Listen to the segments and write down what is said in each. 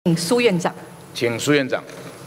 请苏院长。 请苏院长。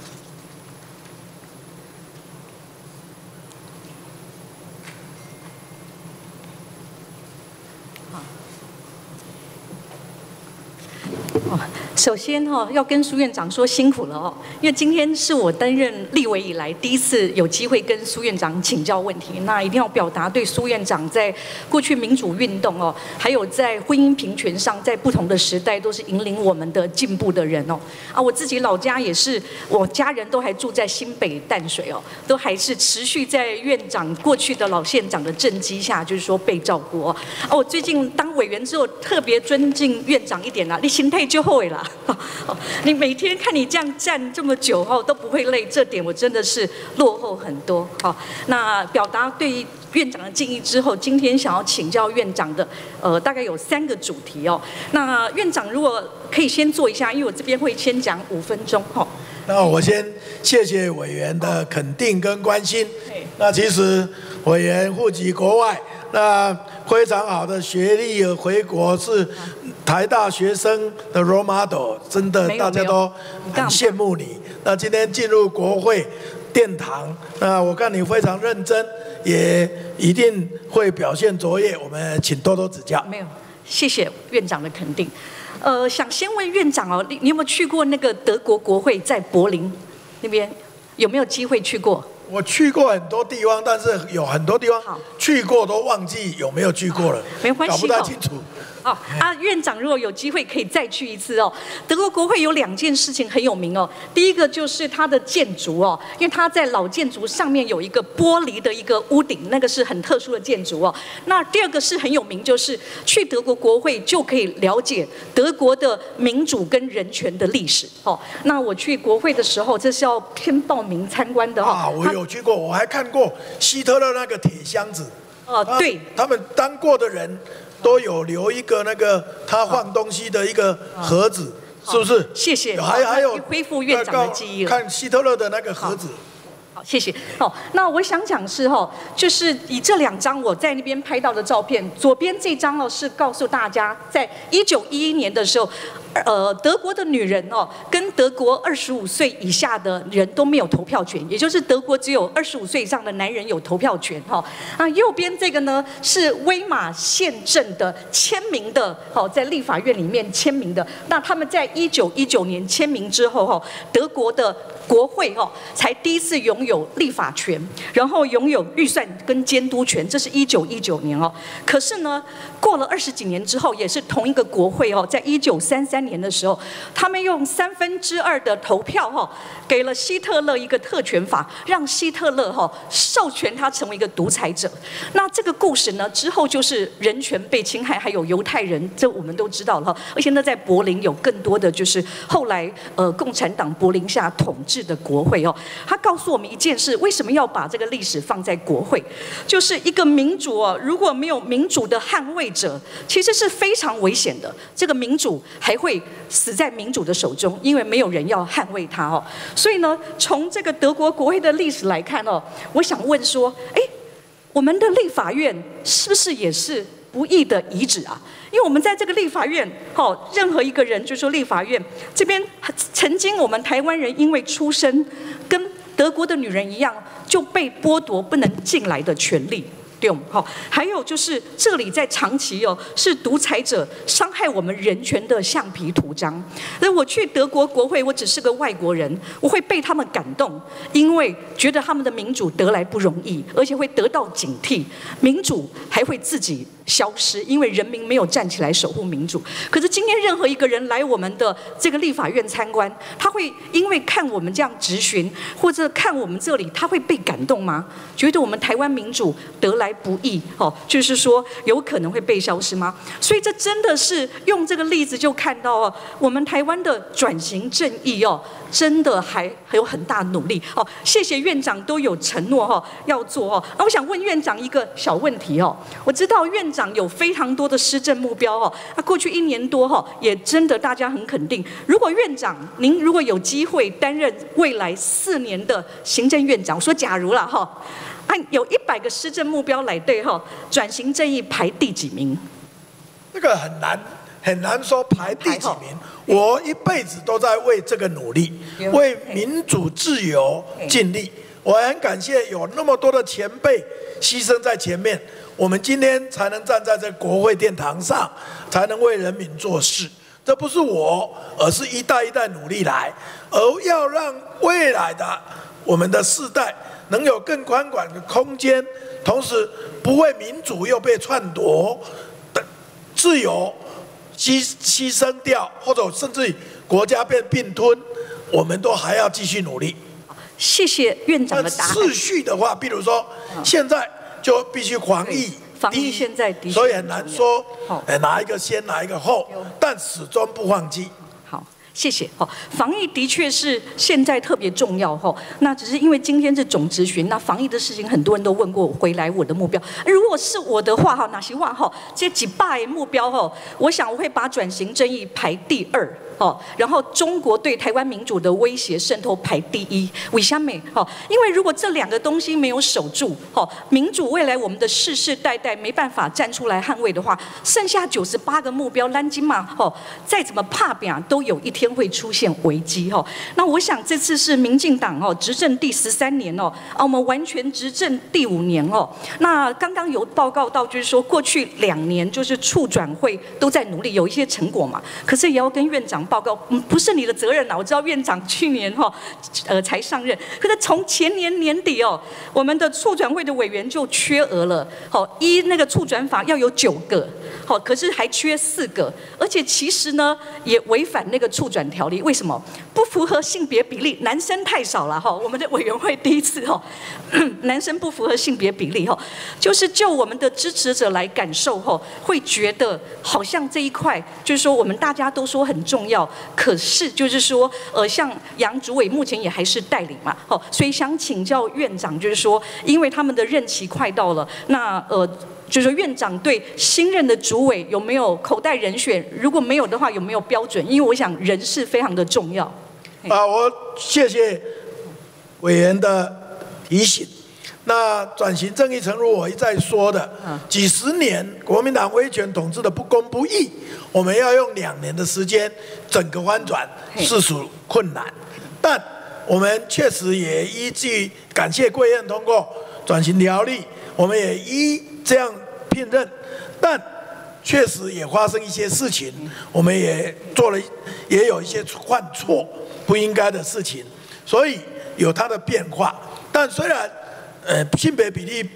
首先要跟苏院长说辛苦了因为今天是我担任立委以来第一次有机会跟苏院长请教问题，那一定要表达对苏院长在过去民主运动还有在婚姻平权上，在不同的时代都是引领我们的进步的人我自己老家也是，我家人都还住在新北淡水都还是持续在院长过去的老县长的政绩下，就是说被照顾我最近当委员之后特别尊敬院长一点啦，你心态就后悔啦。你每天看你这样站这么久都不会累，这点我真的是落后很多那表达对院长的敬意之后，今天想要请教院长的大概有3个主题那院长如果可以先做一下，因为我这边会先讲5分钟那我先谢谢委员的肯定跟关心。那其实委员户籍国外，那非常好的学历回国，是台大学生的 role model， 真的大家都很羡慕你。那今天进入国会殿堂，那我看你非常认真，也一定会表现卓越，我们请多多指教。 没有，谢谢院长的肯定。想先问院长你有没有去过那个德国国会在柏林那边？有没有机会去过？ 我去过很多地方，但是有很多地方去过都忘记有没有去过了， 没关系， 搞不太清楚。 院长如果有机会可以再去一次德国国会有2件事情很有名第一个就是它的建筑因为它在老建筑上面有一个玻璃的一个屋顶，那个是很特殊的建筑那第二个是很有名，就是去德国国会就可以了解德国的民主跟人权的历史那我去国会的时候，这是要先报名参观的我有去过，我还看过希特勒那个铁箱子对， 他们当过的人都有留一个那个他放东西的一个盒子，是不是？ 谢谢。 还有恢复院长的记忆了。 看希特勒的那个盒子。 好，谢谢。那我想讲是就是以这2张我在那边拍到的照片，左边这张是告诉大家，在1911年的时候。德国的女人跟德国25岁以下的人都没有投票权，也就是德国只有25岁以上的男人有投票权那右边这个呢是威玛县政的签名的在立法院里面签名的。那他们在1919年签名之后德国的国会才第一次拥有立法权，然后拥有预算跟监督权，这是1919年可是呢，过了20几年之后，也是同一个国会在1933年的时候，他们用2/3的投票给了希特勒一个特权法，让希特勒授权他成为一个独裁者。那这个故事呢，之后就是人权被侵害，还有犹太人，这我们都知道了而且呢，在柏林有更多的就是后来共产党柏林下统治的国会他告诉我们一件事，为什么要把这个历史放在国会？就是一个民主如果没有民主的捍卫者，其实是非常危险的。这个民主还会死在民主的手中，因为没有人要捍卫它所以呢，从这个德国国会的历史来看我想问说，我们的立法院是不是也是不义的遗址啊？因为我们在这个立法院任何一个人，就说立法院这边曾经我们台湾人因为出生跟德国的女人一样，就被剥夺不能进来的权利。对还有就是这里在长期是独裁者伤害我们人权的橡皮图章。那我去德国国会，我只是个外国人，我会被他们感动，因为觉得他们的民主得来不容易，而且会得到警惕，民主还会自己消失，因为人民没有站起来守护民主。可是今天任何一个人来我们的这个立法院参观，他会因为看我们这样质询，或者看我们这里，他会被感动吗？觉得我们台湾民主得来不易就是说有可能会被消失吗？所以这真的是用这个例子就看到我们台湾的转型正义真的还有很大努力谢谢院长都有承诺要做那我想问院长一个小问题我知道院长有非常多的施政目标那过去1年多也真的大家很肯定。如果院长您如果有机会担任未来4年的行政院长，我说假如啦有100个施政目标来对转型正义排第几名？ 这个很难很难说排第几名。我一辈子都在为这个努力，为民主自由尽力。我很感谢有那么多的前辈牺牲在前面，我们今天才能站在这国会殿堂上，才能为人民做事。这不是我，而是一代一代努力来，而要让未来的我们的世代能有更宽广的空间，同时不为民主又被篡夺的自由牺牲掉，或者甚至于国家被并吞，我们都还要继续努力。谢谢院长的答案。次序的话，比如说现在就必须防疫。 防疫现在的确， 所以很难说，哪一个先，哪一个后，但始终不放弃。 好，谢谢。防疫的确是现在特别重要。那只是因为今天是总质询，那防疫的事情很多人都问过，回来我的目标。如果是我的话，哪些话这几百目标我想我会把转型正义排第2。然后中国对台湾民主的威胁渗透排第1，为什么？因为如果这2个东西没有守住，民主未来我们的世世代代没办法站出来捍卫的话，剩下98个目标，蓝金嘛，再怎么怕扁，都有一天会出现危机。那我想这次是民进党执政第13年我们完全执政第5年那刚刚有报告到，就是说过去2年就是促转会都在努力，有一些成果嘛，可是也要跟院长报告，不是你的责任我知道院长去年才上任，可是从前年年底我们的促转会的委员就缺额了。依那个促转法要有9个，可是还缺4个，而且其实呢也违反那个促转条例。为什么？不符合性别比例，男生太少了我们的委员会第一次男生不符合性别比例就是就我们的支持者来感受会觉得好像这一块就是说我们大家都说很重要。可是就是说，像杨主委目前也还是代理嘛，所以想请教院长，就是说，因为他们的任期快到了，那就是说院长对新任的主委有没有口袋人选？如果没有的话，有没有标准？因为我想人事非常的重要。 我谢谢委员的提醒。那转型正义，诚如我一再说的，几十年国民党威权统治的不公不义，我们要用2年的时间整个翻转，实属困难。但我们确实也依据感谢贵院通过转型条例，我们也依这样聘任，但确实也发生一些事情，我们也做了，也有一些犯错不应该的事情，所以有它的变化。但虽然性别比例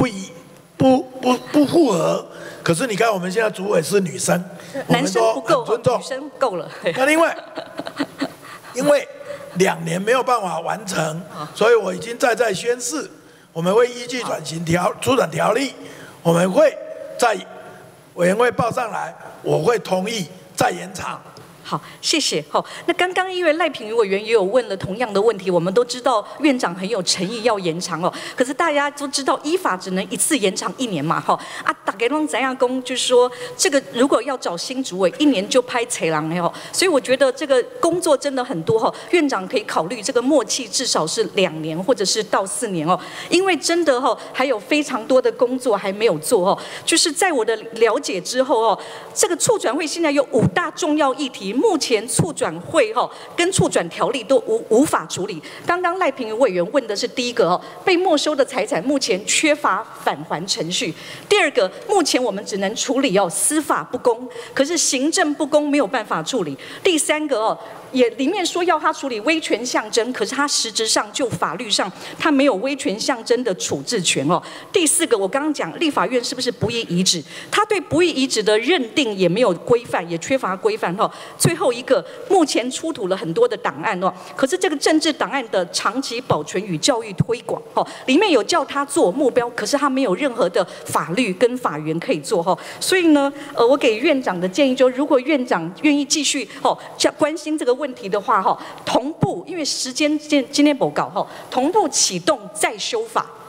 不符合，可是你看我们现在主委是女生， 男生不够， 尊重， 女生够了。 那另外，因为2年没有办法完成，所以我已经在宣誓，我们会依据促转条例，我们会在委员会报上来，我会同意再延长。 好，谢谢。那刚刚因为赖品妤委员也有问了同样的问题，我们都知道院长很有诚意要延长可是大家都知道依法只能一次延长1年嘛大家都怎样讲，就是说这个如果要找新主委，1年就拍贼狼所以我觉得这个工作真的很多院长可以考虑这个默契至少是2年或者是到4年因为真的还有非常多的工作还没有做就是在我的了解之后这个促转会现在有5大重要议题。目前促转会跟促转条例都无法处理。刚刚赖品妤委员问的是第一个被没收的财产目前缺乏返还程序。第2个，目前我们只能处理司法不公，可是行政不公没有办法处理。第3个也里面说要他处理威权象征，可是他实质上就法律上他没有威权象征的处置权第4个，我刚刚讲立法院是不是不义遗址，他对不义遗址的认定也没有规范，也缺乏规范最后一个，目前出土了很多的档案可是这个政治档案的长期保存与教育推广里面有叫他做目标，可是他没有任何的法律跟法源可以做所以呢我给院长的建议就是，如果院长愿意继续关心这个问题的话同步，因为时间今天不够同步启动再修法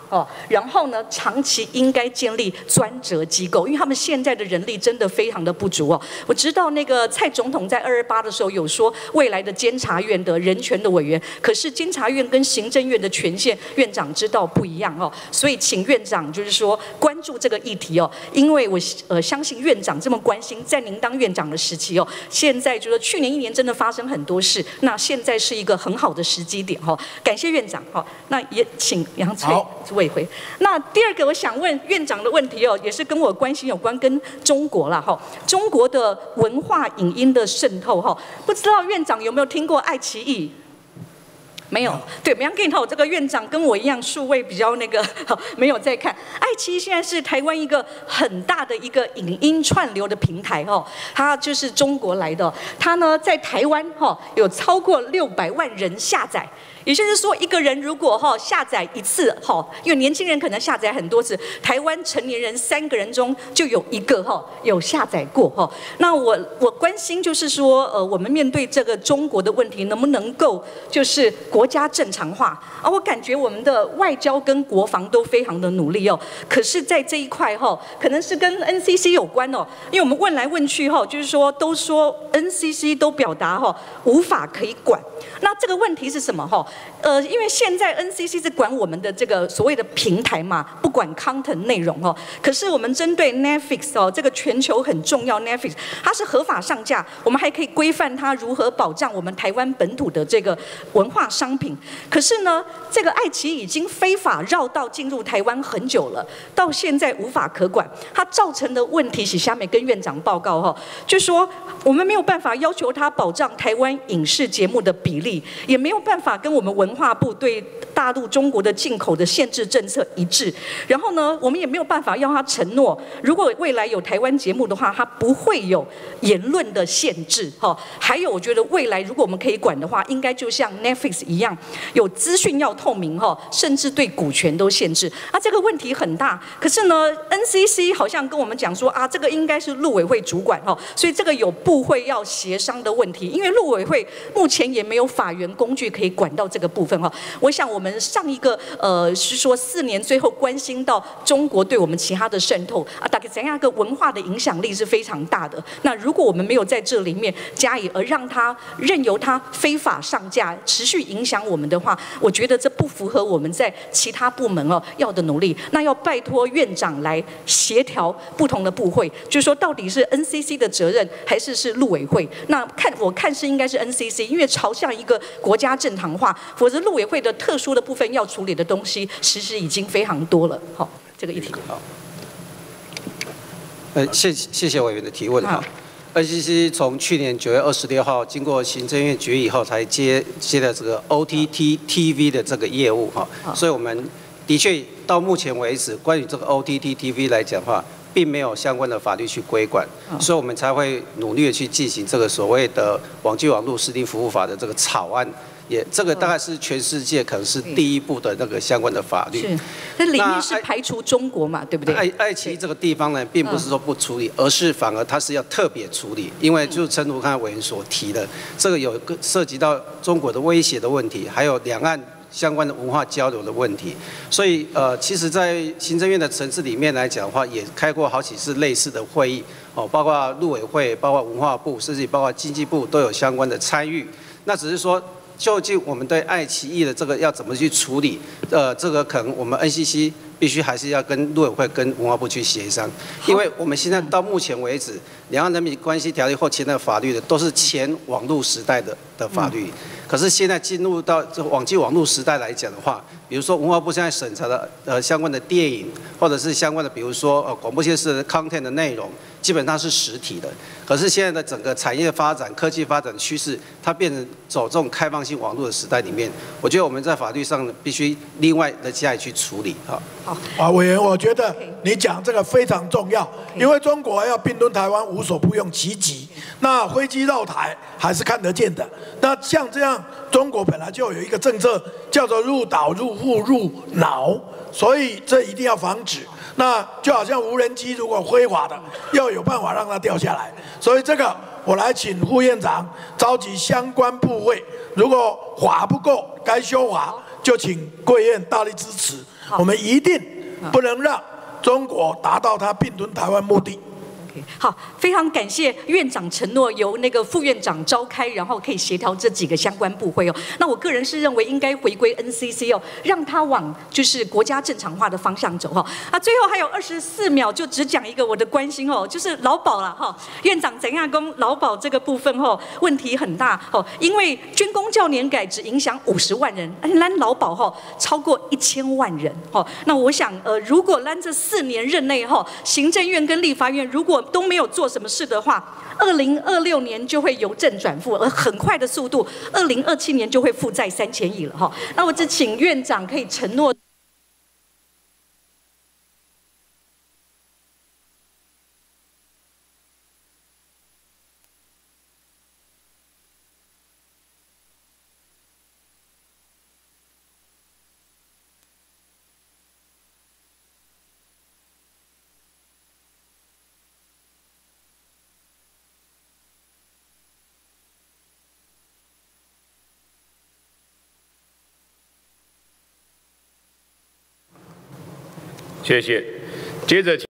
然后呢，长期应该建立专责机构，因为他们现在的人力真的非常的不足哦。我知道那个蔡总统在228的时候有说未来的监察院的人权的委员，可是监察院跟行政院的权限，院长知道不一样哦，所以请院长就是说关注这个议题哦，因为我相信院长这么关心，在您当院长的时期哦，现在就是去年1年真的发生很多事，那现在是一个很好的时机点哦，感谢院长哈，那也请杨翠委回。那第二个我想问院长的问题哦，也是跟我关心有关跟中国啦哈，中国的文化影音的渗透哈，不知道院长有没有听过爱奇艺？没有，对，没给你头，这个院长跟我一样，数位比较那个，没有在看。爱奇艺现在是台湾一个很大的一个影音串流的平台哦，它就是中国来的，它呢在台湾有超过600万人下载。也就是说，一个人如果下载一次因为年轻人可能下载很多次，台湾成年人3个人中就有1个有下载过那我关心就是说，我们面对这个中国的问题，能不能够就是国家正常化啊？我感觉我们的外交跟国防都非常的努力哦，可是在这一块可能是跟 NCC 有关哦，因为我们问来问去就是说都说 NCC 都表达无法可以管。那这个问题是什么因为现在 NCC 是管我们的这个所谓的平台嘛，不管 content 内容可是我们针对 Netflix 这个全球很重要 Netflix， 它是合法上架，我们还可以规范它如何保障我们台湾本土的这个文化商品。可是呢，这个爱奇艺已经非法绕道进入台湾很久了，到现在无法可管。它造成的问题是下面跟院长报告就说我们没有办法要求它保障台湾影视节目的比例，也没有办法跟我们文化部对大陆中国的进口的限制政策一致。然后呢，我们也没有办法要他承诺，如果未来有台湾节目的话，他不会有言论的限制还有，我觉得未来如果我们可以管的话，应该就像 Netflix 一样，有资讯要透明甚至对股权都限制。这个问题很大。可是呢 ，NCC 好像跟我们讲说这个应该是陆委会主管所以这个有部会要协商的问题，因为陆委会目前也没有法源工具可以管到这个部分我想我们上一个是说4年最后关心到中国对我们其他的渗透大概怎样一个文化的影响力是非常大的。那如果我们没有在这里面加以而让它任由它非法上架，持续影响我们的话，我觉得这不符合我们在其他部门要的努力。那要拜托院长来协调不同的部会，就是说到底是 NCC 的责任还是陆委会？那我看是应该是 NCC， 因为朝向一个国家正常化，否则陆委会的特殊的部分要处理的东西，其实已经非常多了。这个议题。 好。谢谢委员的提问NCC 从去年9月26号经过行政院决议以后，才接了这个 OTT TV 的这个业务所以我们的确到目前为止，关于这个 OTT TV 来讲的话，并没有相关的法律去规管，所以我们才会努力的去进行这个所谓的网际网络视听服务法的这个草案。这个大概是全世界可能是第一部的那个相关的法律。 是，它里面是排除中国嘛，对不对？ 爱奇艺这个地方呢，并不是说不处理，而是反而它是要特别处理，因为就正如刚才委员所提的，这个有涉及到中国的威胁的问题，还有两岸相关的文化交流的问题。所以其实，在行政院的层次里面来讲的话，也开过好几次类似的会议包括陆委会、包括文化部，甚至包括经济部都有相关的参与。那只是说，究竟我们对爱奇艺的这个要怎么去处理？这个可能我们 NCC 必须还是要跟陆委会、跟文化部去协商，因为我们现在到目前为止，《两岸人民关系条例》后前的法律的都是前网络时代的法律，可是现在进入到这个网际网络时代来讲的话，比如说文化部现在审查的相关的电影，或者是相关的比如说广播电视的 content 的内容，基本上是实体的。可是现在的整个产业发展、科技发展的趋势，它变成走这种开放性网络的时代里面，我觉得我们在法律上必须另外的加以去处理委员，我觉得你讲这个非常重要，因为中国要并吞台湾无所不用其极，那飞机绕台还是看得见的。那像这样，中国本来就有一个政策叫做入岛、入户、入脑，所以这一定要防止。那就好像无人机如果非法的，要有办法让它掉下来。所以这个我来请副院长召集相关部会，如果法不够，该修法就请贵院大力支持。 我们一定不能让中国达到他并吞台湾目的。 好，非常感谢院长承诺由那个副院长召开，然后可以协调这几个相关部会哦。那我个人是认为应该回归 NCC 哦，让它往就是国家正常化的方向走哈。啊，最后还有24秒，就只讲一个我的关心哦，就是劳保了哈。院长怎样跟劳保这个部分哈，问题很大哦，因为军公教年改只影响50万人，咱劳保哈超过1000万人哦。那我想如果咱这4年任内哈，行政院跟立法院如果都没有做什么事的话，2026年就会由正转负，而很快的速度，2027年就会负债3000亿了哈。那我只请院长可以承诺。 谢谢。接着。